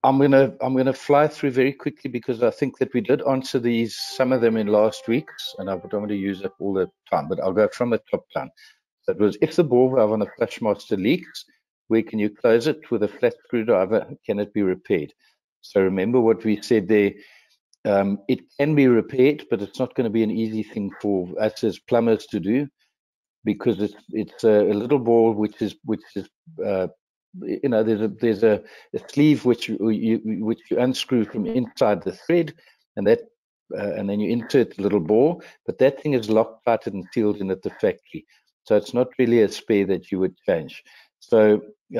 I'm gonna fly through very quickly because I think that we did answer some of them in last week's, and I don't want to use up all the time, but I'll go from the top down. So it was, if the ball valve on a FlushMaster leaks, where can you close it? With a flat screwdriver, can it be repaired? So remember what we said there. It can be repaired, but it's not going to be an easy thing for us as plumbers to do, because it's a little ball which is you know, there's a sleeve which you unscrew from inside the thread, and that and then you insert the little ball, but that thing is locked, tighted, and sealed in at the factory. So it's not really a spare that you would change. So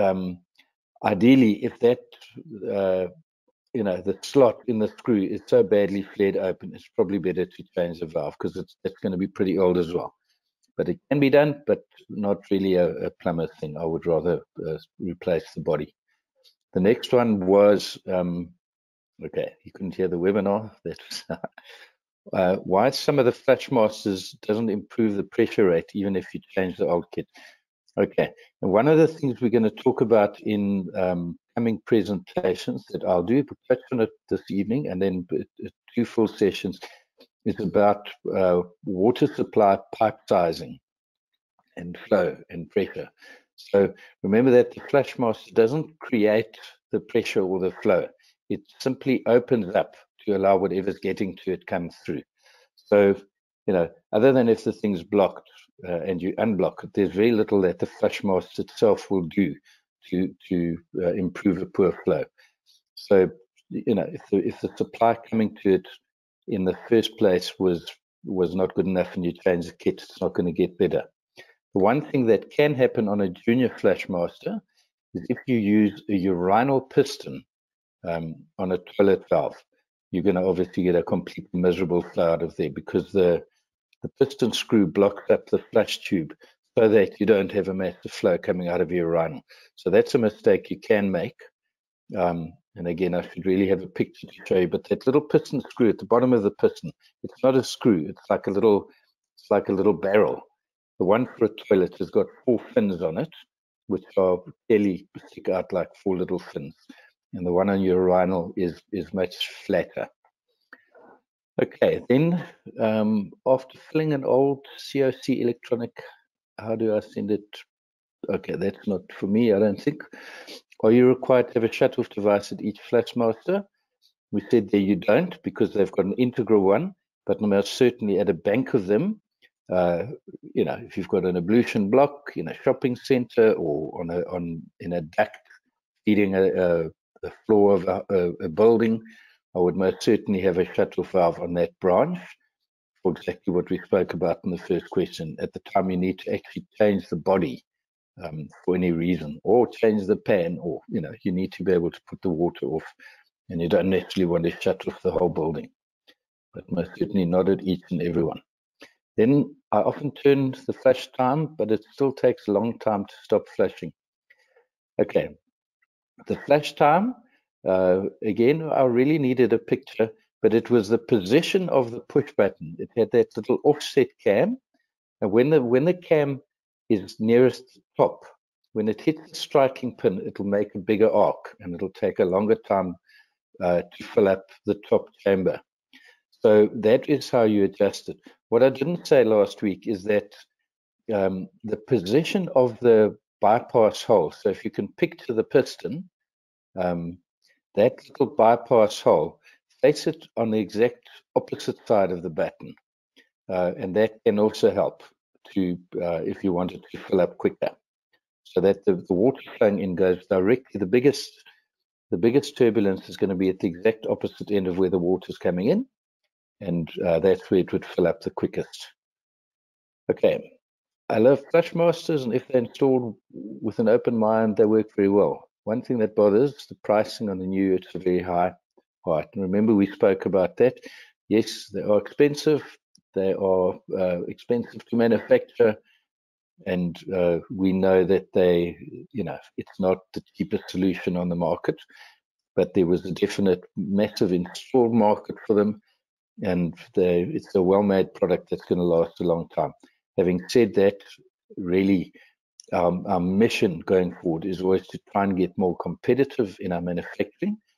ideally, if that you know, the slot in the screw is so badly flared open, it's probably better to change the valve, because it's going to be pretty old as well. But it can be done, but not really a plumber thing. I would rather replace the body. The next one was, okay, you couldn't hear the webinar. That's why some of the FlushMasters doesn't improve the pressure rate, even if you change the old kit. Okay, and one of the things we're going to talk about in coming presentations that I'll do, we'll touch on it this evening, and then 2 full sessions, is about water supply pipe sizing and flow and pressure. So remember that the FlushMaster doesn't create the pressure or the flow. It simply opens up to allow whatever's getting to it comes through. So, you know, other than if the thing's blocked and you unblock it, there's very little that the FlushMaster itself will do to improve a poor flow. So, you know, if the supply coming to it in the first place was not good enough and you change the kit, it's not going to get better. The one thing that can happen on a junior FlushMaster is if you use a urinal piston on a toilet valve, you're going to obviously get a completely miserable flow out of there, because the piston screw blocks up the flush tube so that you don't have a massive flow coming out of your urinal. So that's a mistake you can make. And again, I should really have a picture to show you, but that little piston screw at the bottom of the piston, it's not a screw, it's like a little barrel. The one for a toilet has got 4 fins on it, which are clearly stick out like 4 little fins. And the one on your urinal is much flatter. Okay, then after filling an old COC electronic, how do I send it? Okay, that's not for me, I don't think. Are you required to have a shut-off device at each FlushMaster? We said there you don't, because they've got an integral one, but most certainly at a bank of them. You know, if you've got an ablution block in a shopping center or in a duct feeding a floor of a building, I would most certainly have a shut-off valve on that branch, for exactly what we spoke about in the first question. At the time, you need to actually change the body for any reason, or change the pan, or, you know, you need to be able to put the water off, and you don't necessarily want to shut off the whole building, but most certainly not at each and every one. Then I often turn the flush time, but it still takes a long time to stop flushing. Okay, the flush time, again, I really needed a picture, but it was the position of the push button. It had that little offset cam, and when the cam is nearest the top, when it hits the striking pin, it'll make a bigger arc, and it'll take a longer time to fill up the top chamber. So that is how you adjust it. What I didn't say last week is that the position of the bypass hole, so if you can picture the piston, that little bypass hole, place it on the exact opposite side of the button, and that can also help to if you wanted to fill up quicker, so that the water flowing in goes directly. The biggest turbulence is going to be at the exact opposite end of where the water is coming in, and that's where it would fill up the quickest. Okay, I love FlushMasters, and if they're installed with an open mind, they work very well. One thing that bothers, the pricing on the new, it's a very high part. And remember, we spoke about that. Yes, they are expensive. They are expensive to manufacture, and we know that they, you know, it's not the cheapest solution on the market, but there was a definite massive install market for them, and it's a well-made product that's going to last a long time. Having said that, really, our mission going forward is always to try and get more competitive in our manufacturing,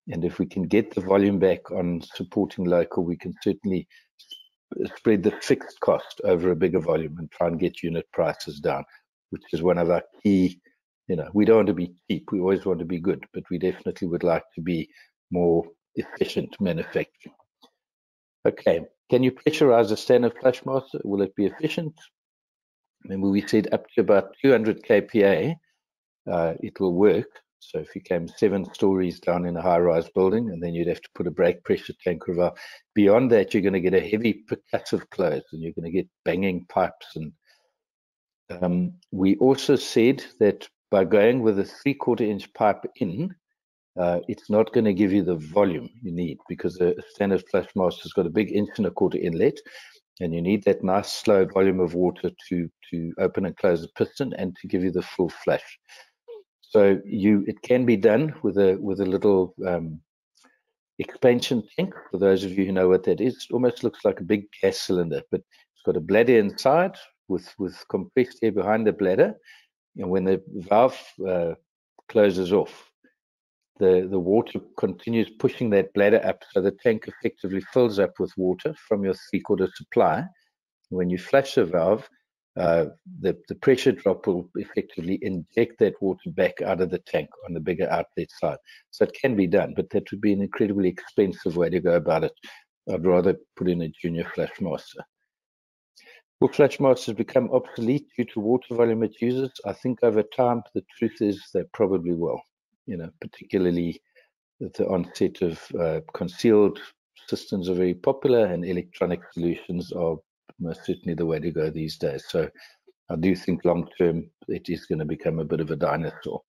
And if we can get the volume back on supporting local, we can certainly spread the fixed cost over a bigger volume and try and get unit prices down, which is one of our key, we don't want to be cheap. We always want to be good, but we definitely would like to be more efficient manufacturing. Okay, can you pressurize a standard FlushMaster? Will it be efficient? Remember, we said up to about 200 kPa, it will work. So if you came 7 stories down in a high-rise building, and then you'd have to put a brake pressure tank valve. Beyond that, you're going to get a heavy percussive close, and you're going to get banging pipes. And we also said that by going with a 3/4 inch pipe in, it's not going to give you the volume you need, because a standard FlushMaster has got a big 1.25 inch inlet, and you need that nice slow volume of water to open and close the piston and to give you the full flush. So it can be done with a little expansion tank. For those of you who know what that is, it almost looks like a big gas cylinder, but it's got a bladder inside with compressed air behind the bladder. And when the valve closes off, the water continues pushing that bladder up, so the tank effectively fills up with water from your 3/4 supply. When you flush the valve, the pressure drop will effectively inject that water back out of the tank on the bigger outlet side. So it can be done, but that would be an incredibly expensive way to go about it. I'd rather put in a junior FlushMaster. Will FlushMasters become obsolete due to water volume it uses? I think over time, the truth is they probably will, particularly at the onset of concealed systems are very popular, and electronic solutions are most certainly the way to go these days. So I do think long term it is going to become a bit of a dinosaur.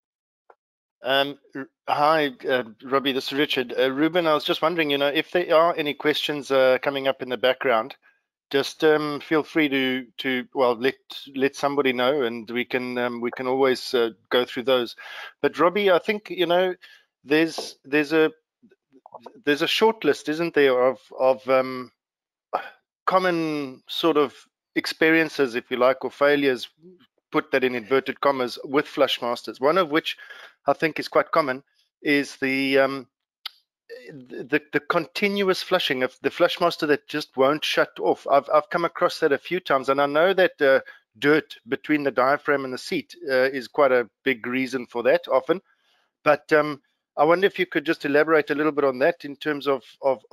Hi, Robbie, this is Richard. Ruben, I was just wondering, if there are any questions coming up in the background, just feel free to let somebody know, and we can always go through those. But Robbie, I think there's a short list, isn't there, of common sort of experiences, if you like, or failures, put that in inverted commas, with FlushMasters. One of which I think is quite common is the continuous flushing of the FlushMaster that just won't shut off. I've come across that a few times, and I know that dirt between the diaphragm and the seat is quite a big reason for that often. But I wonder if you could just elaborate a little bit on that in terms of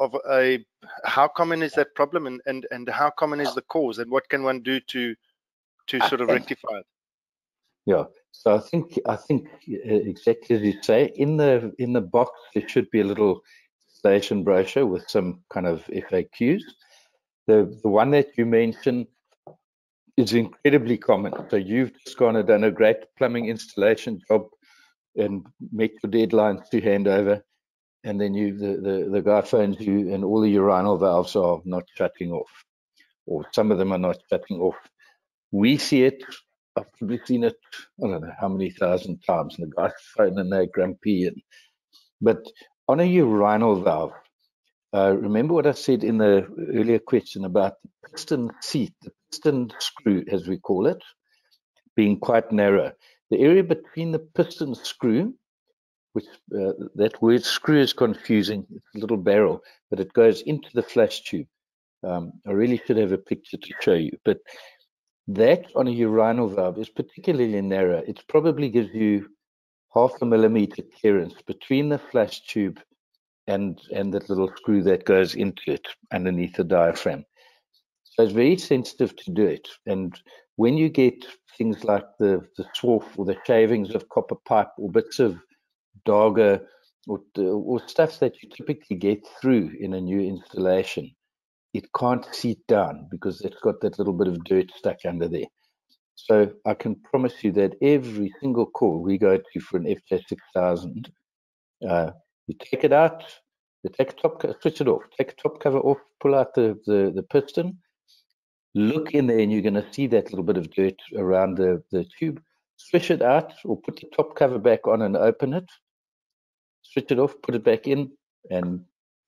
how common is that problem, and how common is the cause, and what can one do to sort of rectify it? Yeah, so I think exactly as you say, in the box there should be a little installation brochure with some kind of FAQs. The one that you mentioned is incredibly common. So you've just gone and done a great plumbing installation job and met your deadlines to hand over, and then the guy phones you and all the urinal valves are not shutting off, or some of them are not shutting off. We see it. I've probably seen it, I don't know how many thousand times, and the guys phone and they're grumpy. But on a urinal valve, remember what I said in the earlier question about the piston seat, the piston screw, as we call it, being quite narrow. The area between the piston screw, which that word screw is confusing. It's a little barrel, but it goes into the flush tube. I really should have a picture to show you, but that on a urinal valve is particularly narrow. It probably gives you 0.5 millimeter clearance between the flush tube and that little screw that goes into it underneath the diaphragm. So it's very sensitive to do it. And when you get things like the swarf or the shavings of copper pipe or bits of dogger or stuff that you typically get through in a new installation, it can't seat down because it's got that little bit of dirt stuck under there. So I can promise you that every single call we go to for an FJ6000, you take it out, you take a top, switch it off, take a top cover off, pull out the piston, look in there, and you're going to see that little bit of dirt around the tube. Switch it out or put the top cover back on and open it. Switch it off, put it back in, and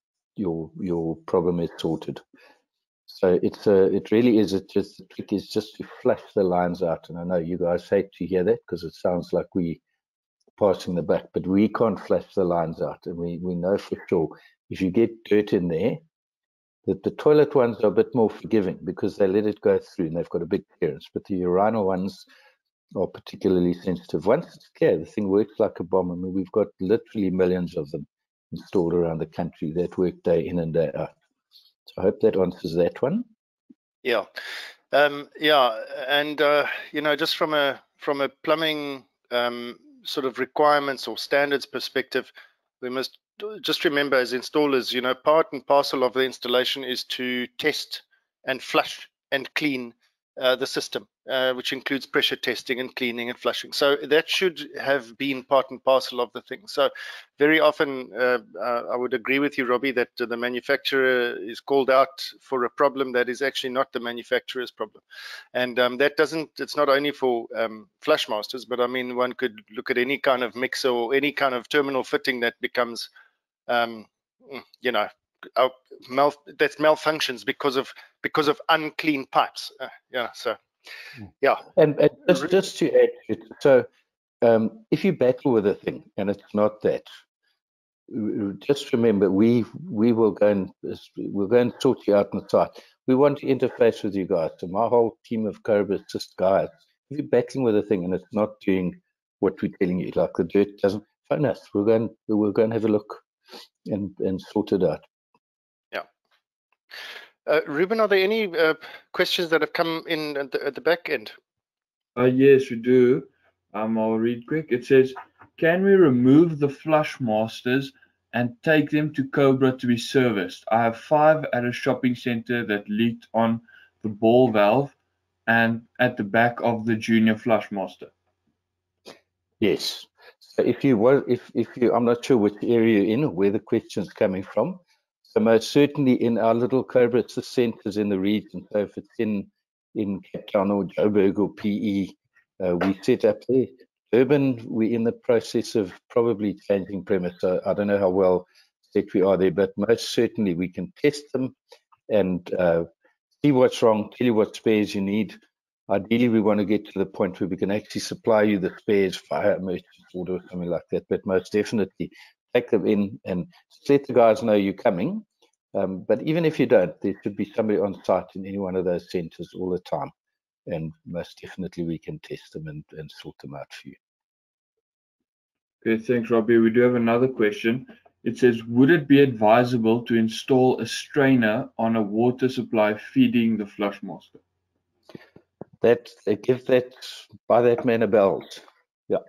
your problem is sorted. So it really is. The trick is just to flush the lines out. And I know you guys hate to hear that because it sounds like we passing the buck, but we can't flush the lines out. And we know for sure if you get dirt in there, that the toilet ones are a bit more forgiving because they let it go through and they've got a big clearance. But the urinal ones are particularly sensitive. Once it's clear, the thing works like a bomb. I mean, we've got literally millions of them installed around the country that work day in and day out. So I hope that answers that one. Yeah, yeah, and you know, just from a plumbing sort of requirements or standards perspective, we must just remember as installers, you know, part and parcel of the installation is to test and flush and clean the system, which includes pressure testing and cleaning and flushing. So that should have been part and parcel of the thing. So very often I would agree with you, Robbie, that the manufacturer is called out for a problem that is actually not the manufacturer's problem. And that doesn't, it's not only for FlushMasters, but I mean, one could look at any kind of mixer or any kind of terminal fitting that becomes, you know, that malfunctions because of unclean pipes. Yeah, so yeah. And just to add, so if you battle with a thing and it's not that, just remember we will go and sort you out on site. We want to interface with you guys. So my whole team of Cobra is just guys. If you're battling with a thing and it's not doing what we're telling you, like the dirt doesn't, phone us. We'll go and have a look and sort it out. Yeah. Ruben, are there any questions that have come in at the back end? Yes, we do. I'll read quick. It says, can we remove the FlushMasters and take them to Cobra to be serviced? I have 5 at a shopping center that leaked on the ball valve and at the back of the junior FlushMaster. Yes. So if you, I'm not sure which area you're in or where the question's coming from. So most certainly in our little Cobra, it's the centers in the region. So if it's in Cape Town or Joburg or PE, we set up there. Durban, we're in the process of probably changing premise. So I don't know how well set we are there, but most certainly we can test them and see what's wrong, tell you what spares you need. Ideally, we want to get to the point where we can actually supply you the spares via a merchant order or something like that. But most definitely, take them in and let the guys know you're coming. But even if you don't, there should be somebody on site in any one of those centers all the time. And most definitely, we can test them and sort them out for you. Okay, thanks, Robbie. We do have another question. It says, would it be advisable to install a strainer on a water supply feeding the FlushMaster? Give that, buy that man a belt. Yeah.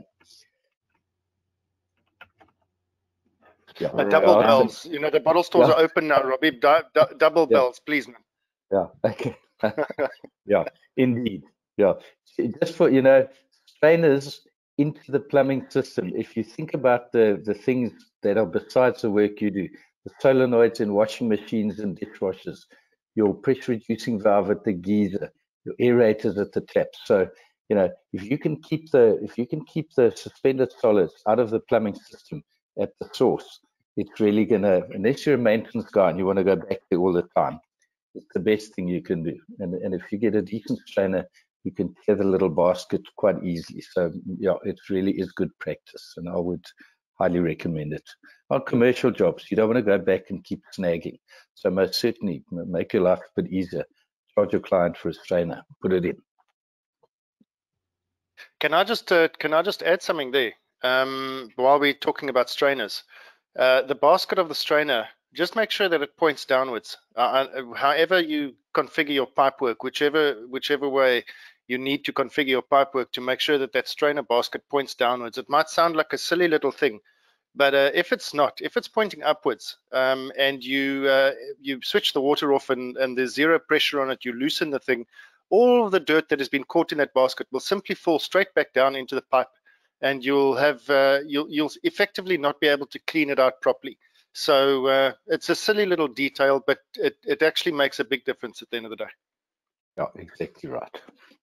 Yeah. Double bells. You know, the bottle stores are open now, Robbie. Double bells, please, man. Yeah. Okay. Yeah, indeed. Yeah. Just for, you know, strainers into the plumbing system. If you think about the things that are besides the work you do, the solenoids in washing machines and dishwashers, your pressure reducing valve at the geyser, your aerators at the tap. So, you know, if you can keep the suspended solids out of the plumbing system at the source, it's really gonna, unless you're a maintenance guy and you want to go back there all the time, it's the best thing you can do. And if you get a decent strainer, you can tear the little basket quite easily. So yeah, it really is good practice, and I would highly recommend it. On commercial jobs, you don't want to go back and keep snagging. So most certainly make your life a bit easier. Charge your client for a strainer, put it in. Can I just add something there? While we're talking about strainers, the basket of the strainer, just make sure that it points downwards. However you configure your pipework, whichever way you need to configure your pipework to make sure that that strainer basket points downwards. It might sound like a silly little thing, but if it's not, if it's pointing upwards, and you switch the water off and there's zero pressure on it, you loosen the thing, all of the dirt that has been caught in that basket will simply fall straight back down into the pipe, and you'll have you'll effectively not be able to clean it out properly. So it's a silly little detail, but it actually makes a big difference at the end of the day. Yeah, exactly right.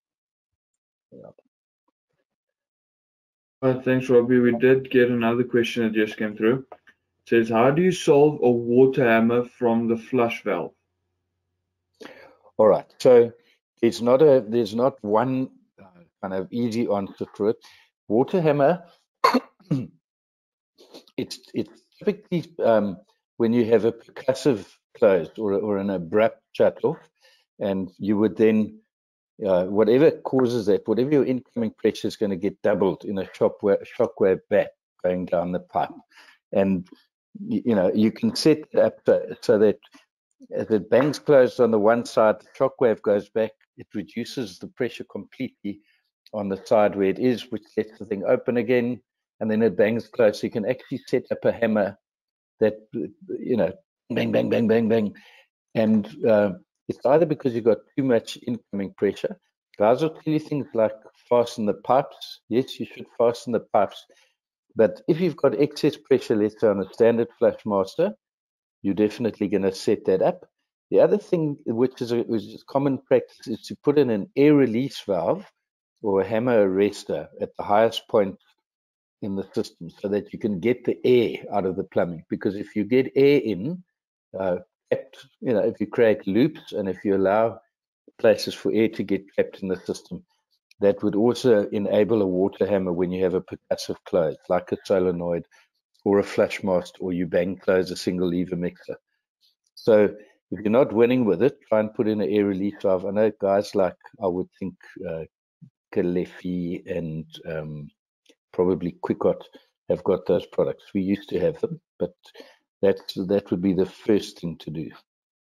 Yeah. Thanks, Robbie. We did get another question that just came through. It says, how do you solve a water hammer from the flush valve? All right. So there's not one kind of easy answer to it. Water hammer it's typically when you have a percussive close or an abrupt shut-off, and you would then, whatever causes that, whatever your incoming pressure is going to get doubled in a shockwave back going down the pipe. And, you can set it up so that as it bangs closed on the one side, the shockwave goes back, it reduces the pressure completely on the side where it is, which lets the thing open again, and then it bangs closed. So you can actually set up a hammer that, bang, bang, bang, bang, bang. And it's either because you've got too much incoming pressure. Guys will tell you things like fasten the pipes. Yes, you should fasten the pipes. But if you've got excess pressure, let's say on a standard FlushMaster, you're definitely going to set that up. The other thing, which is common practice, is to put in an air release valve or a hammer arrestor at the highest point in the system so that you can get the air out of the plumbing. Because if you get air in, if you create loops and if you allow places for air to get trapped in the system, that would also enable a water hammer when you have a percussive close, like a solenoid or a FlushMaster, or you bang close a single lever mixer. So if you're not winning with it, try and put in an air release valve. I know guys like, I would think, Kalefi and probably Quicot have got those products. We used to have them, but that would be the first thing to do.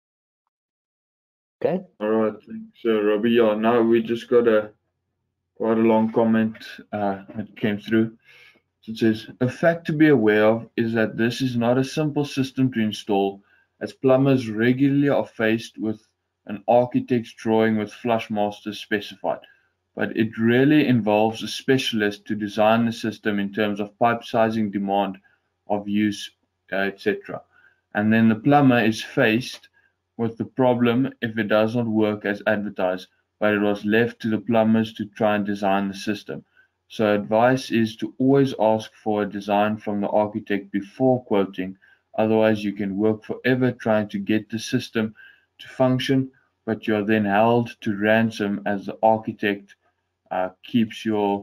Okay. All right, thanks, Robbie. Yeah, now we just got quite a long comment that came through. It says, a fact to be aware of is that this is not a simple system to install, as plumbers regularly are faced with an architect's drawing with FlushMaster specified, but it really involves a specialist to design the system in terms of pipe sizing, demand of use, etc. And then the plumber is faced with the problem if it does not work as advertised, but it was left to the plumbers to try and design the system. So advice is to always ask for a design from the architect before quoting, otherwise you can work forever trying to get the system to function, but you're then held to ransom as the architect keeps you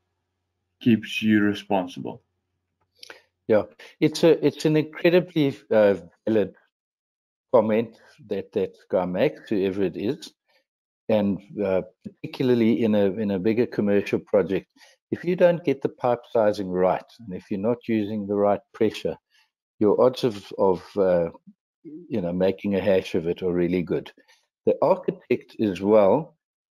responsible. Yeah, it's an incredibly valid comment that guy makes, whoever it is, and particularly in a bigger commercial project, if you don't get the pipe sizing right, and if you're not using the right pressure, your odds of making a hash of it are really good. The architect as well,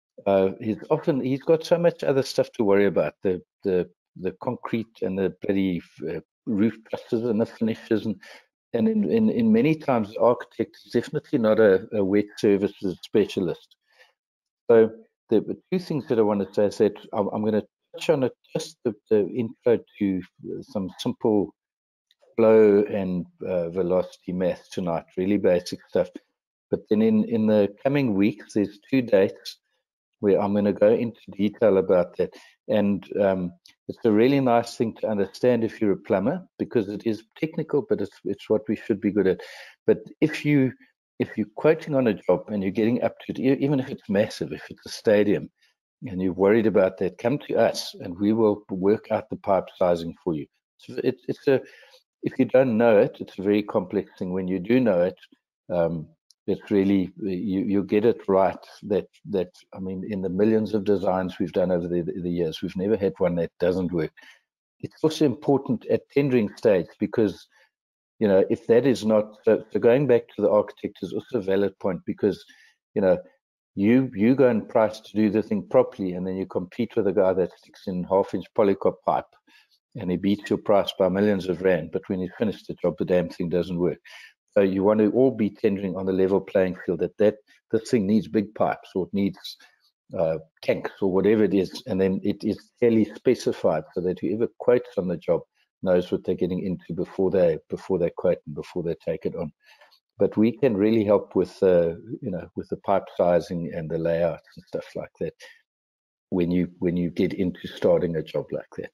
he's got so much other stuff to worry about, the concrete and the bloody roof trusses and the finishes, and in many times the architect is definitely not a wet services specialist. So the two things that I want to say is that I'm going to touch on just the intro to some simple flow and velocity math tonight, really basic stuff. But then in the coming weeks, there's 2 dates where I'm going to go into detail about that. And it's a really nice thing to understand if you're a plumber, because it is technical, but it's what we should be good at. But if you're quoting on a job and you're getting up to it, even if it's massive, if it's a stadium, and you're worried about that, come to us and we will work out the pipe sizing for you. So if you don't know it, it's a very complex thing. When you do know it, it's really, you get it right. That I mean, in the millions of designs we've done over the years, we've never had one that doesn't work. It's also important at tendering stage, because if that is not, so going back to the architect is also a valid point, because you go and price to do the thing properly, and then you compete with a guy that sticks in 1/2-inch polycop pipe and he beats your price by millions of rand, but when he's finished the job, the damn thing doesn't work. So you want to all be tendering on the level playing field, that this thing needs big pipes, or it needs tanks, or whatever it is, and then it is clearly specified so that whoever quotes on the job knows what they're getting into before they quote and before they take it on. But we can really help with with the pipe sizing and the layouts and stuff like that when you get into starting a job like that.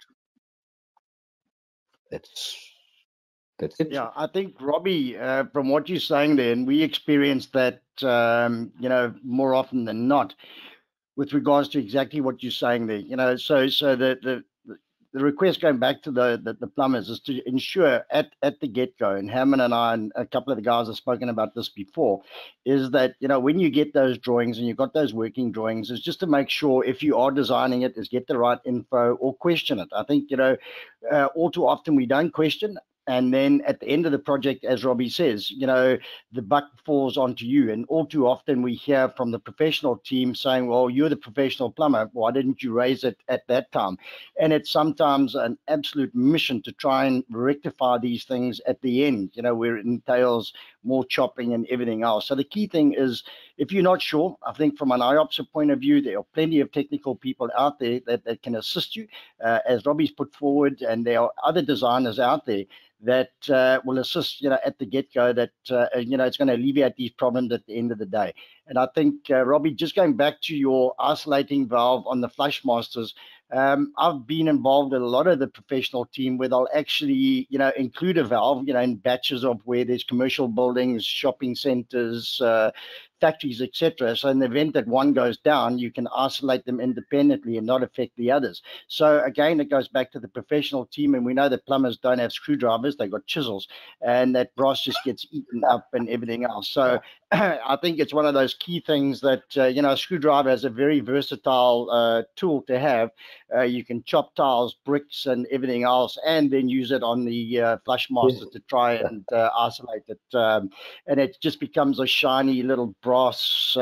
That's it. Yeah, I think, Robbie, from what you're saying there, and we experience that, more often than not, with regards to exactly what you're saying there. So the the request going back to the plumbers is to ensure at the get-go, and Herman and I and a couple of the guys have spoken about this before, is that, you know, when you get those drawings and you've got those working drawings, is just to make sure if you are designing it, is get the right info or question it. I think, you know, all too often we don't question. And then at the end of the project, as Robbie says, you know, the buck falls onto you. And all too often we hear from the professional team saying, well, you're the professional plumber. Why didn't you raise it at that time? And it's sometimes an absolute mission to try and rectify these things at the end, you know, where it entails more chopping and everything else. So the key thing is, if you're not sure, I think from an IOPSA point of view, there are plenty of technical people out there that can assist you, as Robbie's put forward, and there are other designers out there that will assist, you know, at the get-go, that, you know, it's going to alleviate these problems at the end of the day. And I think, Robbie, just going back to your isolating valve on the FlushMasters, I've been involved in a lot of the professional team where they'll actually, you know, include a valve, you know, in batches of where there's commercial buildings, shopping centers, factories, etc. So in the event that one goes down, you can isolate them independently and not affect the others. So again, it goes back to the professional team, and we know that plumbers don't have screwdrivers, they've got chisels, and that brass just gets eaten up and everything else. So I think it's one of those key things that, you know, a screwdriver is a very versatile tool to have. You can chop tiles, bricks, and everything else, and then use it on the FlushMaster to try and isolate it. And it just becomes a shiny little brass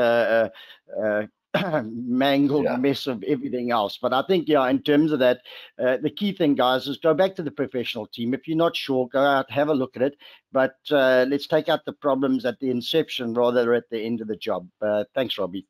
mangled mess of everything else. But I think, yeah, in terms of that, the key thing, guys, is go back to the professional team. If you're not sure, go out, have a look at it. But let's take out the problems at the inception rather than at the end of the job. Thanks, Robbie.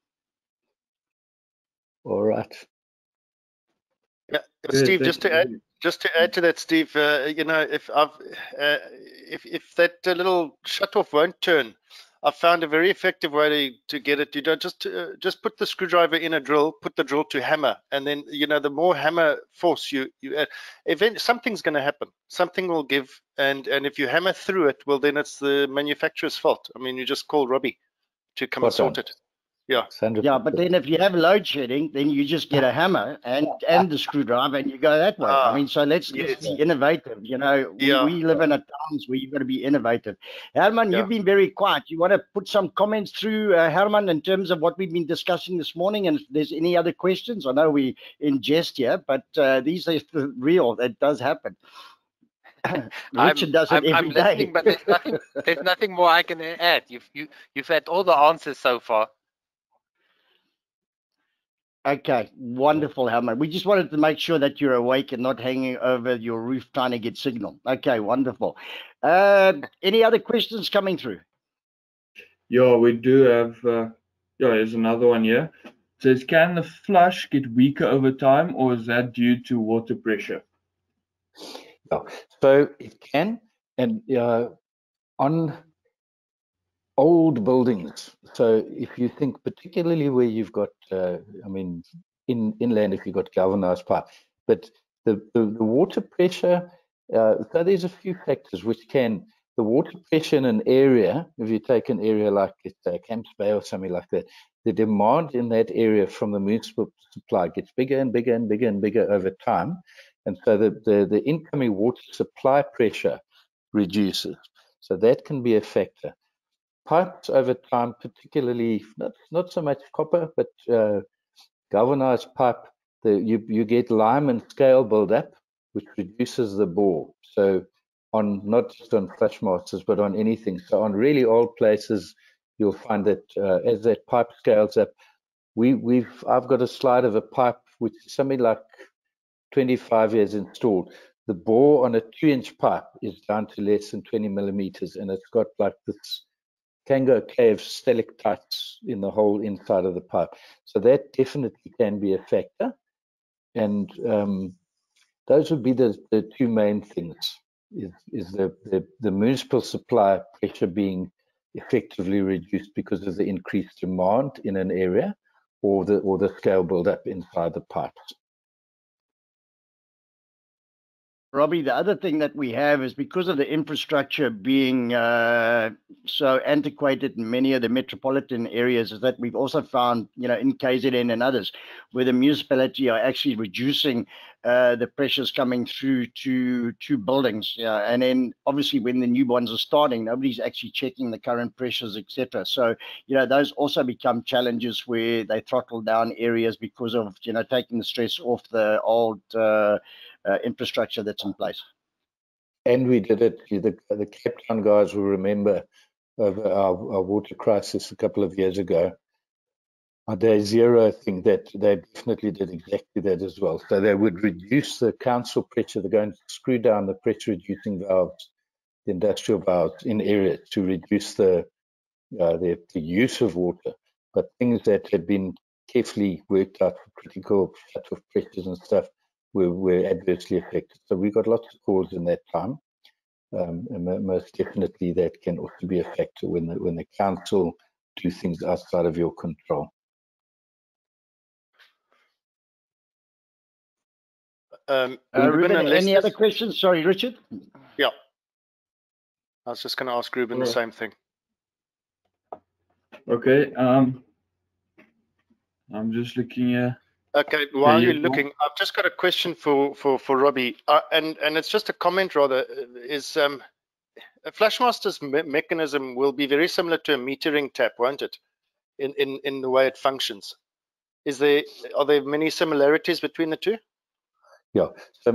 All right. Yeah, Steve, just to add to that, Steve, you know, if if that little shutoff won't turn, I've found a very effective way to get it. You don't just put the screwdriver in a drill, put the drill to hammer, and then, you know, the more hammer force you add, eventually something's going to happen. Something will give, and if you hammer through it, well, then it's the manufacturer's fault. I mean, you just call Robbie to come and sort it. Yeah. Yeah, but then if you have load shedding, then you just get a hammer and the screwdriver, and you go that way. I mean, so let's be innovative. You know, we live in a times where you've got to be innovative. Herman, you've been very quiet. You want to put some comments through, Herman, in terms of what we've been discussing this morning, and if there's any other questions? I know we in jest here, but these are real. It does happen. Richard does it every day. But there's nothing more I can add. You've had all the answers so far. Okay, wonderful, Herman. We just wanted to make sure that you're awake and not hanging over your roof trying to get signal. Okay, wonderful. Any other questions coming through? Yeah, we do have, there's another one here. It says, can the flush get weaker over time, or is that due to water pressure? Yeah, so it can, and on old buildings. So if you think particularly where you've got, I mean, inland, if you've got galvanized pipe, but the water pressure, so there's a few factors which can, the water pressure in an area, if you take an area like Camps Bay or something like that, the demand in that area from the municipal supply gets bigger and bigger and bigger and bigger over time. And so the incoming water supply pressure reduces. So that can be a factor. Pipes over time, particularly not so much copper, but galvanized pipe, you get lime and scale buildup, which reduces the bore. So on not just on FlushMasters, but on anything. So on really old places, you'll find that as that pipe scales up, I've got a slide of a pipe which is something like 25 years installed. The bore on a 2-inch pipe is down to less than 20 millimeters, and it's got like this Kango cave stalactites in the whole inside of the pipe. So that definitely can be a factor. And those would be the two main things, is the municipal supply pressure being effectively reduced because of the increased demand in an area, or the scale build-up inside the pipes. Robbie, the other thing that we have is because of the infrastructure being so antiquated in many of the metropolitan areas, is that we've also found, you know, in KZN and others, where the municipality are actually reducing the pressures coming through to buildings. Yeah, and then obviously when the new ones are starting, nobody's actually checking the current pressures, etc. So those also become challenges where they throttle down areas because of taking the stress off the old infrastructure that's in place. And we did it. The Cape Town guys will remember of our water crisis a couple of years ago. On day zero, I think that they definitely did exactly that as well. So they would reduce the council pressure. They're going to screw down the pressure reducing valves, the industrial valves in areas to reduce the use of water. But things that had been carefully worked out for critical shut-off pressures and stuff were adversely affected. So we got lots of calls in that time. And most definitely that can also be a factor when the council do things outside of your control. Ruben, any other questions? Sorry, Richard. Yeah, I was just going to ask Ruben the same thing. Okay. I'm just looking here. Okay, while you're looking, I've just got a question for Robbie, and it's just a comment rather. Is a FlushMaster's mechanism will be very similar to a metering tap, won't it? In the way it functions. Are there many similarities between the two? Yeah.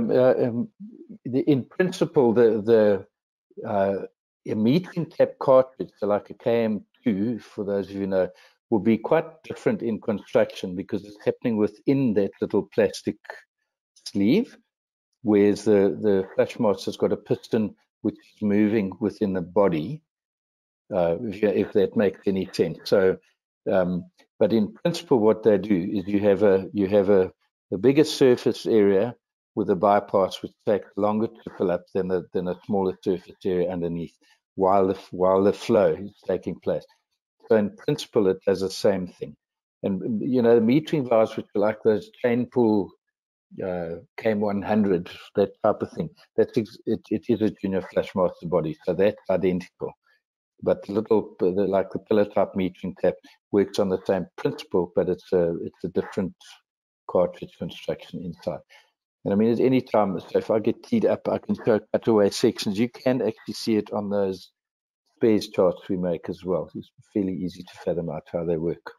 In principle, the metering tap cartridge, so like a KM2, for those of you who know, will be quite different in construction because it's happening within that little plastic sleeve, whereas the FlushMaster's got a piston which is moving within the body, if that makes any sense. So, but in principle, what they do is you have a bigger surface area with a bypass which takes longer to fill up than a smaller surface area underneath, while the flow is taking place. So in principle, it does the same thing. And the metering valves, which are like those chain pull KM100, that type of thing, it is a junior FlushMaster body, so that's identical. But like the pillar type metering tap works on the same principle, but it's a different cartridge construction inside. And I mean, at any time, so if I get teed up, I can cut away sections. You can actually see it on those spares charts we make as well. It's fairly easy to fathom out how they work.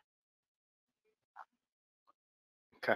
Okay.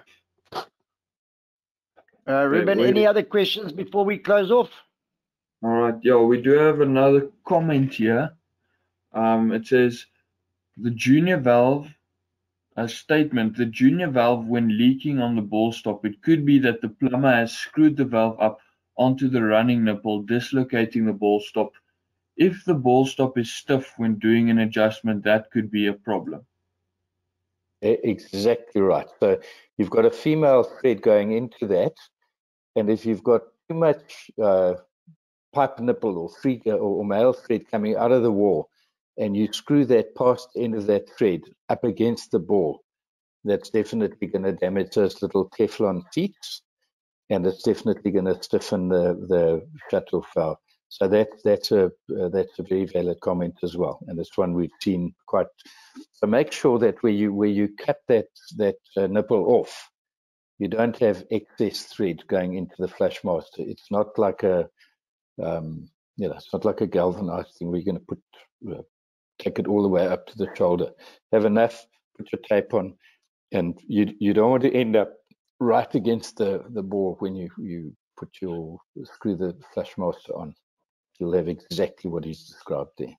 Ruben, any other questions before we close off? All right. Yeah, we do have another comment here. It says the junior valve. A statement, the junior valve when leaking on the ball stop, it could be that the plumber has screwed the valve up onto the running nipple, dislocating the ball stop. If the ball stop is stiff when doing an adjustment, that could be a problem. Exactly right. So you've got a female thread going into that, and if you've got too much pipe nipple or male thread coming out of the wall, and you screw that past end of that thread up against the ball, that's definitely going to damage those little Teflon seats, and it's definitely going to stiffen the shut-off valve. So that's a very valid comment as well, and it's one we've seen quite. So make sure that where you cut that nipple off, you don't have excess thread going into the FlushMaster. It's not like it's not like a galvanized thing where you're going to take it all the way up to the shoulder. Have enough, put your tape on, and you don't want to end up right against the ball when you screw the FlushMaster on. You'll have exactly what he's described there.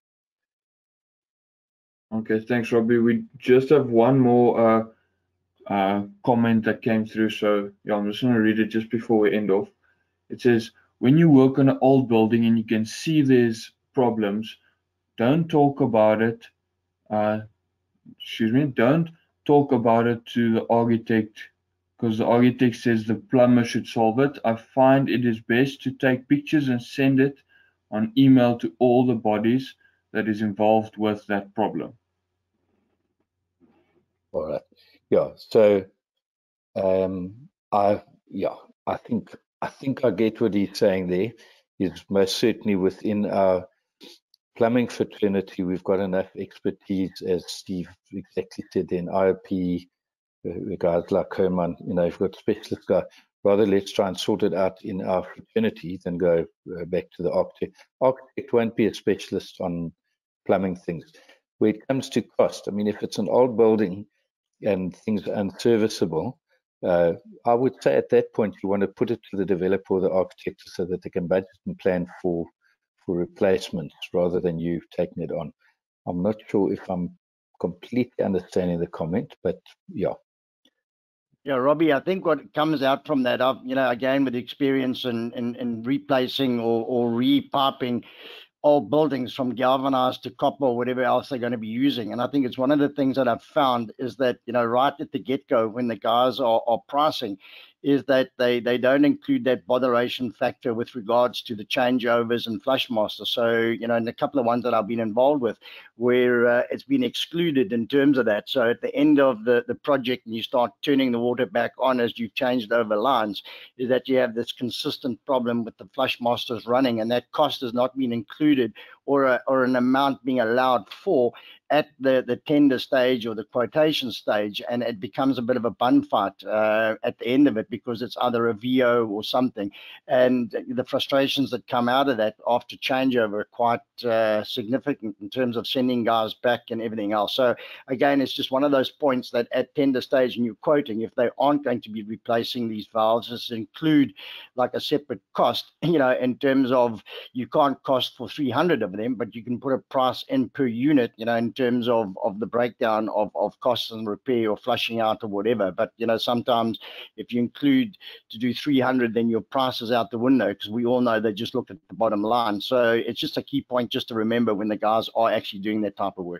Okay, thanks, Robbie. We just have one more comment that came through, so yeah, I'm just going to read it just before we end off. It says, when you work on an old building and you can see there's problems, don't talk about it. Don't talk about it to the architect, because the architect says the plumber should solve it. I find it is best to take pictures and send it on email to all the bodies that is involved with that problem. All right. Yeah. So I think I get what he's saying there. Is most certainly within our plumbing fraternity, we've got enough expertise, as Steve exactly said, in IOP, guys like Herman, you've got specialist guys. rather let's try and sort it out in our fraternity than go back to the architect. Architect won't be a specialist on plumbing things. Where it comes to cost, I mean, if it's an old building and things are unserviceable, I would say at that point you want to put it to the developer or the architect so that they can budget and plan for replacements rather than you taking it on. I'm not sure if I'm completely understanding the comment, but yeah. Yeah, Robbie, I think what comes out from that, again, with experience in replacing or repiping old buildings from galvanized to copper or whatever else they're going to be using. And I think it's one of the things that I've found is that, right at the get-go, when the guys are pricing, is that they don't include that botheration factor with regards to the changeovers and FlushMaster. So, in a couple of ones that I've been involved with, where it's been excluded in terms of that. So at the end of the project, and you start turning the water back on as you've changed over lines, is that you have this consistent problem with the FlushMasters running, and that cost has not been included or an amount being allowed for at the tender stage or the quotation stage, and it becomes a bit of a bun fight at the end of it, because it's either a VO or something, and the frustrations that come out of that after changeover are quite significant in terms of sending guys back and everything else. So again, it's just one of those points that at tender stage and you're quoting, if they aren't going to be replacing these valves, just include like a separate cost, in terms of you can't cost for 300 of them, but you can put a price in per unit, in terms of the breakdown of costs and repair or flushing out or whatever. But sometimes if you include to do 300, then your price is out the window, because we all know they just look at the bottom line. So it's just a key point just to remember when the guys are actually doing that type of work.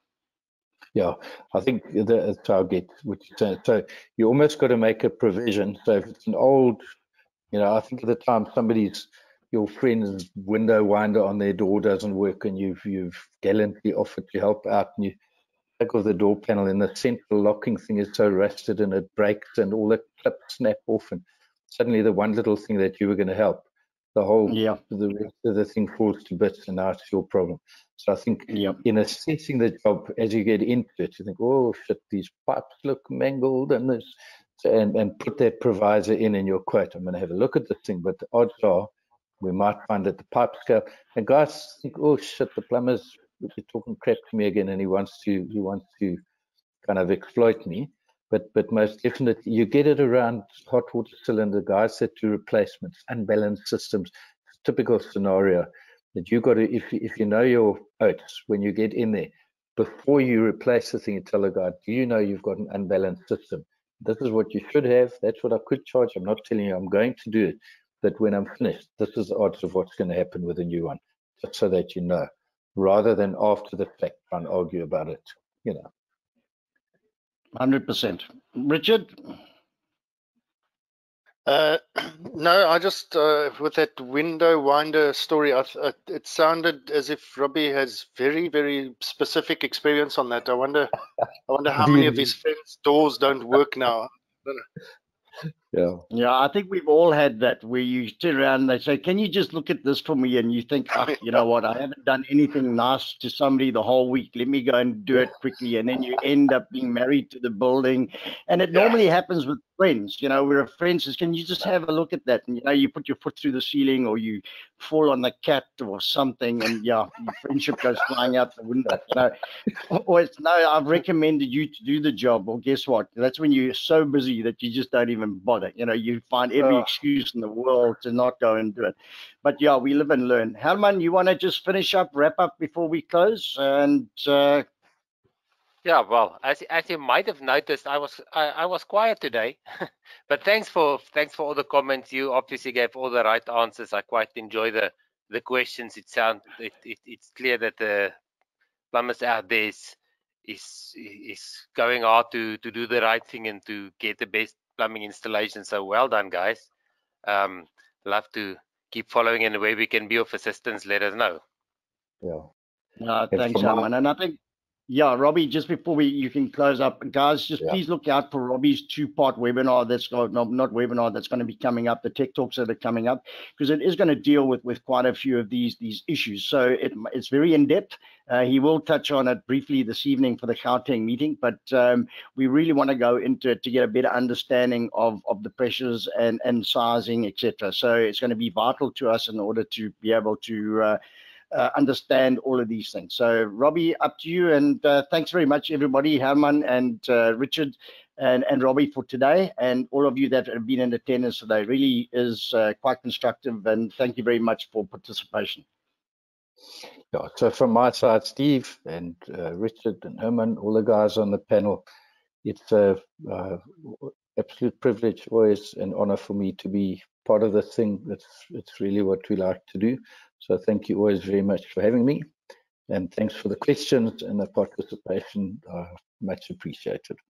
Yeah, I think that's how I get what you're saying. So you almost got to make a provision. So if it's an old, I think at the time your friend's window winder on their door doesn't work, and you've gallantly offered to help out, and you take off the door panel, and the central locking thing is so rusted and it breaks and all the clips snap off, and suddenly the one little thing that you were going to help, the rest of the thing falls to bits, and now it's your problem. So I think in assessing the job as you get into it, you think, oh shit, these pipes look mangled, and put that provisor in your quote. I'm going to have a look at this thing, but the odds are we might find that the pipe scale, and guys think, oh shit, the plumber's talking crap to me again, and he wants to kind of exploit me. But most definitely, you get it around hot water cylinder, guys that do replacements, unbalanced systems. Typical scenario that you got to, if you know your oats, when you get in there, before you replace the thing, you tell the guy, do you know you've got an unbalanced system? This is what you should have. That's what I could charge. I'm not telling you I'm going to do it. But when I'm finished, this is the odds of what's going to happen with a new one, just so that you know, rather than after the fact try and argue about it, 100%. Richard? No, I just with that window winder story, it sounded as if Robbie has very, very specific experience on that. I wonder how many of his friends' doors don't work now. I don't know. Yeah, I think we've all had that, where you turn around and they say, can you just look at this for me? And you think, you know what, I haven't done anything nice to somebody the whole week. Let me go and do it quickly. And then you end up being married to the building. And it normally happens with friends, where a friend says, can you just have a look at that? And, you put your foot through the ceiling, or you fall on the cat or something, and your friendship goes flying out the window. Or it's, no, I've recommended you to do the job. Well, guess what? That's when you're so busy that you just don't even bother. You find every excuse in the world to not go and do it. But yeah, we live and learn. Herman, you want to just wrap up before we close? And yeah, well, as you might have noticed, I was quiet today, but thanks for all the comments. You obviously gave all the right answers. I quite enjoy the questions. It's clear that the plumbers out there is going hard to do the right thing and to get the best plumbing installation. So well done, guys. Love to keep following, and where we can be of assistance, let us know. Thanks, Herman. And I think, Robbie, just before you can close up, guys, please look out for Robbie's 2-part webinar that's going to be coming up, the Tech Talks that are coming up, because it is going to deal with quite a few of these issues. So it's very in-depth, He will touch on it briefly this evening for the Gauteng meeting, but we really want to go into it to get a better understanding of the pressures and sizing, etc. So it's going to be vital to us in order to be able to understand all of these things. So Robbie, up to you, and thanks very much everybody, Herman and Richard and Robbie for today, and all of you that have been in attendance today. Really is quite constructive, and thank you very much for participation. Yeah, so from my side, Steve and Richard and Herman, all the guys on the panel, it's a absolute privilege, always an honor for me to be part of this thing. It's really what we like to do. So thank you always very much for having me, and thanks for the questions and the participation. Much appreciated.